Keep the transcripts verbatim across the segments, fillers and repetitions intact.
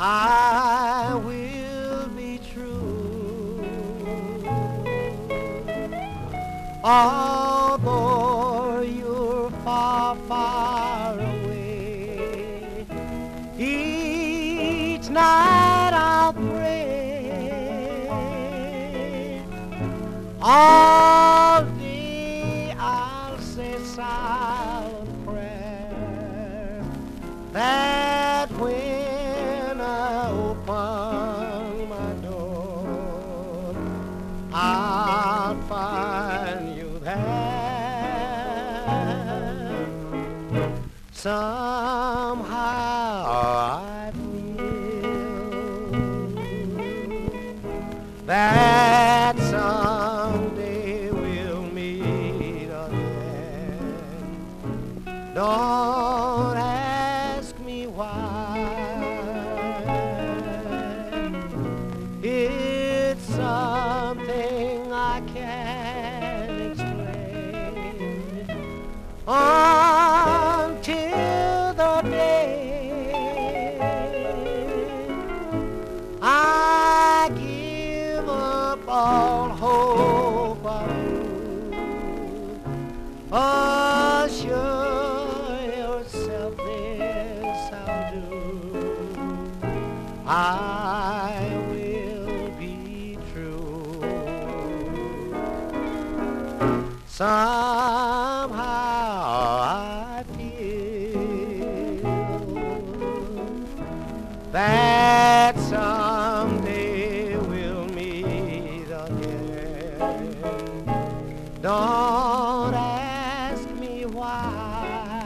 I will be true, although you're far, far away. Each night I'll pray, all day I'll say silent prayer, that when I open my door, I'll find you there. Somehow I feel that someday we'll meet again. Don't ask me why. It's something I can't explain until the day I give up all hope of you. Assure yourself this I'll do, I will be true. Somehow I feel that someday we'll meet again. Don't ask me why.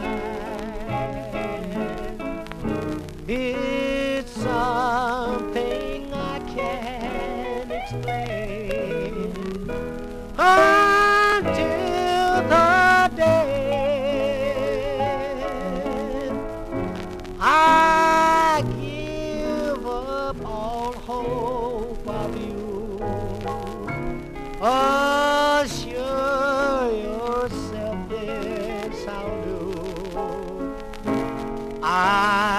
It's something I can't explain until the day I give up all hope of you. Assure yourself this I'll do, I